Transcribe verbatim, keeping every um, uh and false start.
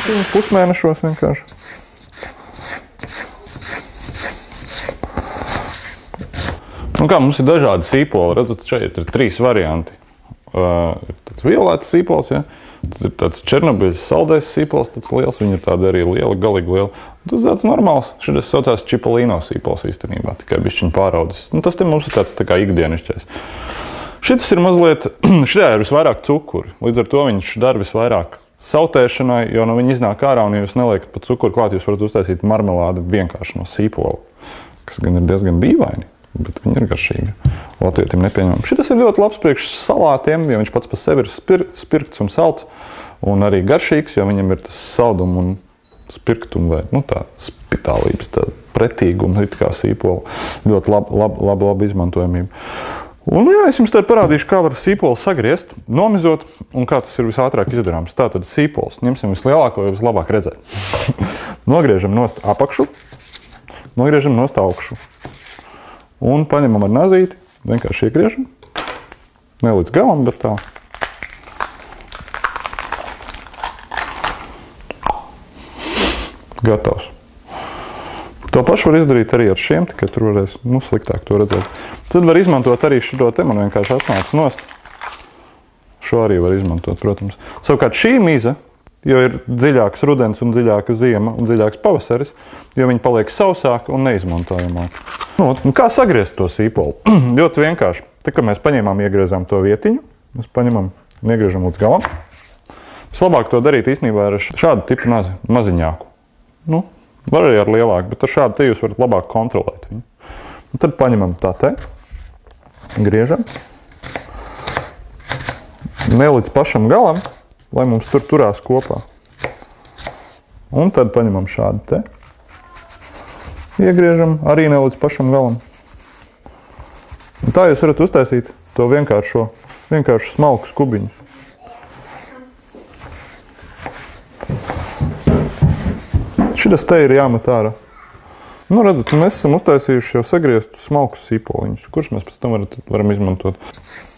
mēnesiņu, pusmēnešos vienkārši. Nu kā, mums ir dažādi sīpoli, redzat, šeit ir trīs varianti. Uh, ir tāds violēts sīpols, ja? Tas ir tāds Černobiļas saldais sīpols, tāds liels, viņi ir tādi arī lieli, galīgi lieli. Tas tāds normāls, šis saucās Čipolino sīpols īstenībā, tikai bišķiņ pāraudzis. Nu, tas te mums ir tāds tā kā ikdienišķais. Šitas ir mazliet, šitā ir visvairāk cukuri, līdz ar to viņš dara visvairāk sautēšanai, jo no viņa iznāk ārā, un ja jūs neliekat pat cukuru klāt, jūs varat uztaisīt marmelādi vienkārši no sīpola, kas gan ir diezgan dīvaini. Bet viņi ir garšīgi. Latvietim nepieņemam. Šitas ir ļoti labs priekš salātiem, jo viņš pats par sevi ir spir, spirkts un salds, un arī garšīgs, jo viņam ir tas saldum un spirktuma vai, nu tā, spitālības, tā pretīguma, it kā sīpola. Ļoti laba, laba, laba, laba izmantojamība. Un jā, es jums tad parādīšu, kā var sīpolu sagriezt, nomizot, un kā tas ir visātrāk izdarāms. Tātad sīpols ņemsim vislielāko, jo vislabāk redzēt. Nogriežam nost apakšu, nogriežam nost augšu. Un paņemam ar nazīti, vienkārši iegriežam, ne līdz galam, bet tā. Gatavs. To pašu var izdarīt arī ar šiem, tikai tur varēs, nu, sliktāk to redzēt. Tad var izmantot arī šito te, man vienkārši atnāc nost. Šo arī var izmantot, protams. Savukārt šī miza, jo ir dziļāks rudens un dziļāka ziema un dziļāks pavasaris, jo viņi paliek sausāki un neizmantojamāki. Nu, kā sagriezt to sīpolu? Ļoti vienkārši. Tā kā mēs paņēmām, iegriezām to vietiņu, mēs paņemam un iegriežam līdz galam. Vislabāk to darīt īstenībā ar šādu tipu nazi, maziņāku. Nu, var arī ar lielāku, bet ar šādu te jūs varat labāk kontrolēt viņu. Un tad paņemam tā te, griežam, ne līdz pašam galam, lai mums tur turās kopā. Un tad paņemam šādu te. Iegriežam arī ne līdz pašam galam. Un tā jūs varat uztaisīt to vienkāršo, vienkāršu smalku skubiņu. Šitas te ir jāmet ārā. Nu, redzat, mēs esam uztaisījuši jau sagrieztu smalkus sīpoliņus, kurus mēs pēc tam varam izmantot.